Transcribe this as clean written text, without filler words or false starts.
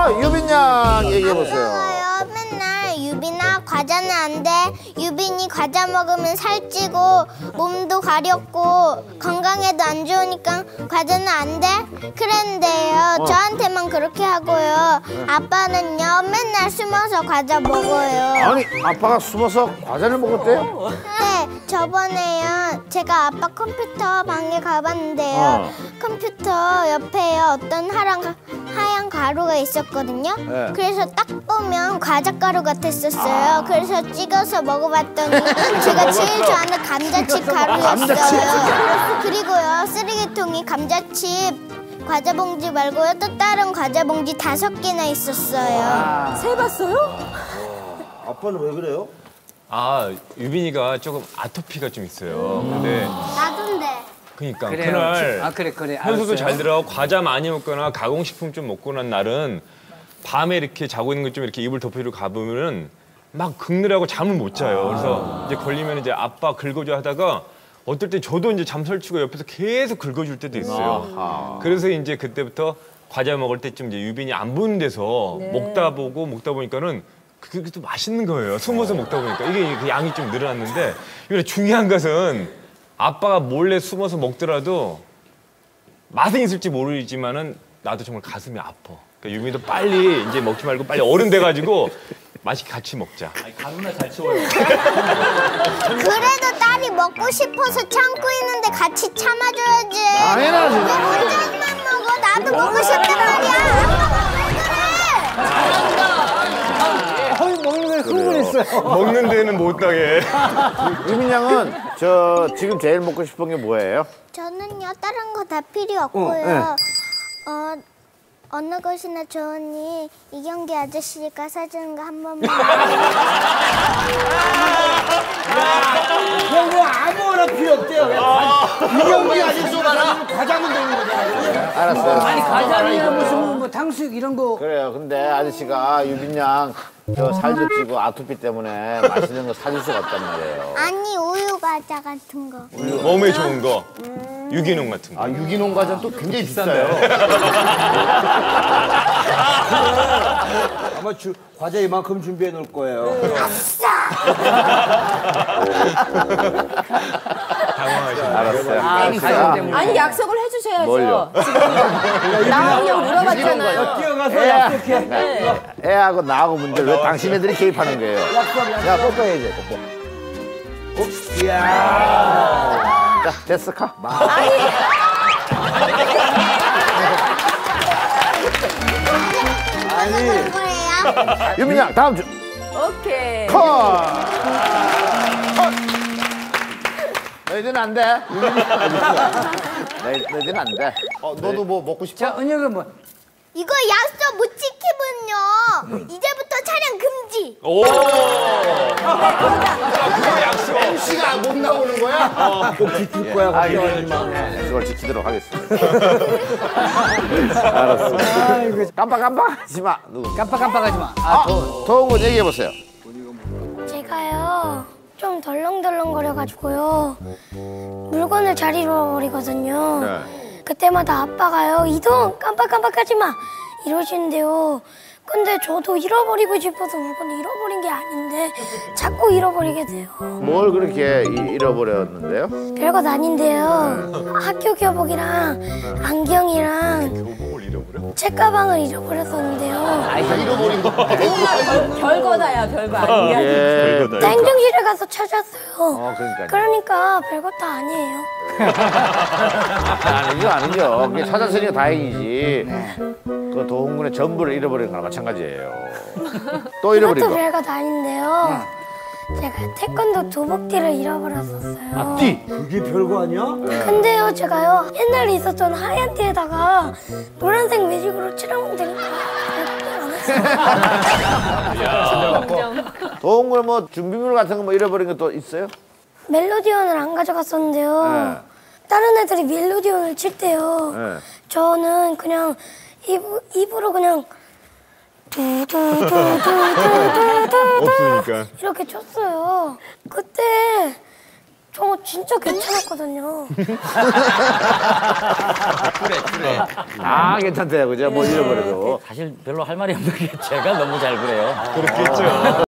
자, 유빈 양 얘기해보세요. 아빠가요 맨날 유빈아 과자는 안 돼. 유빈이 과자 먹으면 살찌고 몸도 가렵고 건강에도 안 좋으니까 과자는 안 돼. 그랬는데요. 저한테만 그렇게 하고요. 아빠는요 맨날 숨어서 과자 먹어요. 아니, 아빠가 숨어서 과자를 먹었대요? 네, 저번에요 제가 아빠 컴퓨터 방에 가봤는데요. 컴퓨터 옆에요 어떤 하얀 가루가 있었거든요. 네. 그래서 딱 보면 과자가루 같았었어요. 그래서 찍어서 먹어봤더니 제가 제일 좋아하는 감자칩 가루였어요. 그리고요 쓰레기통이 감자칩 과자 봉지 말고요 또 다른 과자 봉지 5개나 있었어요. 세봤어요? 아빠는 왜 그래요? 아, 유빈이가 조금 아토피가 좀 있어요. 근데 나던데. 그러니까 그래요. 그날 아 그래. 현수도 알았어요. 잘 들어. 과자 많이 먹거나 가공식품 좀 먹고 난 날은 밤에 이렇게 자고 있는 거 좀 이렇게 이불 덮이고 가보면은 막 긁느라고 잠을 못 자요. 그래서 이제 걸리면 이제 아빠 긁어줘 하다가 어떨 때 저도 이제 잠설치고 옆에서 계속 긁어줄 때도 있어요. 그래서 이제 그때부터 과자 먹을 때쯤 이제 유빈이 안 보는 데서 먹다 보니까는 그게 또 맛있는 거예요. 숨어서 먹다 보니까 이게 그 양이 좀 늘어났는데 이번에 중요한 것은 아빠가 몰래 숨어서 먹더라도 맛은 있을지 모르지만은 나도 정말 가슴이 아파. 그러니까 유빈이도 빨리 이제 먹지 말고 빨리 어른 돼가지고 맛있게 같이 먹자. 가루나 잘 치워요. 그래도 딸이 먹고 싶어서 참고 있는데 같이 참아줘야지. 당연하지. 왜 혼자만 먹어? 나도 먹고 싶단 말이야. 먹는 데 흥분했어요. 먹는 데는 못 당해. 유빈 양은 저 지금 제일 먹고 싶은 게 뭐예요? 저는요 다른 거 다 필요 없고요. 어느 것이나 좋으니 이경기 아저씨가 사주는 거 한 번만. 뭐 아무거나 필요 없대요. 이경기 아저씨가 과자면 되는 거잖아요. 알았어요. 아니 과자나 무슨 뭐 탕수육 이런 거. 그래요. 근데 아저씨가 유빈 양 저 살도 찌고 아토피 때문에 맛있는 거 사줄 수가 없단 말이에요. 아니 우유 과자 같은 거. 몸에 좋은 거. 유기농 같은 거. 아, 유기농 과자는 또 굉장히 비싸요. 아마 과자 이만큼 준비해 놓을 거예요. 알았어요. 아니 약속을 해주셔야죠. 뭘요? 나하고 물어봤잖아요. 뛰어가서 약속해. 애하고 나하고 문제를 왜 당신 애들이 개입하는 거예요? 야, 뽀뽀해야지, 뽀뽀. 이야. 자, 됐어, 가. 아니. 거예요? 유빈 양, 다음 주. 오케이. 컷! 너희들은 안 돼. 너희들은 안 돼. 너도 뭐 먹고 싶어? 자 은혁은 뭐? 이거 약속 못 지키면요 이제부터 차량 금지. 오. MC가 못 나오는 거야? 꼭 지킬 거야. 걱정하지 마. 그걸 지키도록 하겠습니다. 알았어. 깜빡하지 마. 누구? 깜빡하지 마. 도훈군 얘기해보세요. 제가요 좀 덜렁덜렁거려가지고요 물건을 잘 잃어버리거든요. 네. 그때마다 아빠가요 이동 깜빡깜빡하지 마 이러시는데요. 근데 저도 잃어버리고 싶어서 물건을 잃어버린 게 아닌데 자꾸 잃어버리게 돼요. 뭘 그렇게 잃어버렸는데요? 별것 아닌데요. 학교 교복이랑 안경이랑 교복을 잃어버려? 책가방을 잃어버렸었는데요. 잃어버린 거. 별거다야 별거 아니야. 예. 냉정실에 가서 찾았어요. 그러니까요. 그러니까 별것도 아니에요. 아니죠. 그게 찾았으니까 다행이지. 그 도훈군의 전부를 잃어버린 거랑 마찬가지예요. 또 잃어버린 그것도 거. 별것 아닌데요. 제가 태권도 도복띠를 잃어버렸었어요. 띠. 그게 별거 아니야? 근데요, 제가요 옛날에 있었던 하얀 띠에다가 노란색 매직으로 칠하면 되니까 도훈군 뭐 준비물 같은 거 뭐 잃어버린 거 또 있어요? 멜로디언을 안 가져갔었는데요. 네. 다른 애들이 멜로디언을 칠 때요. 네. 저는 그냥 입으로 그냥 없으니까. 이렇게 쳤어요. 그때 저 진짜 괜찮았거든요. 그래. 아 괜찮대요, 그죠? 뭐 잃어버려도. 사실 별로 할 말이 없는 게 제가 너무 잘 그래요. 그렇겠죠.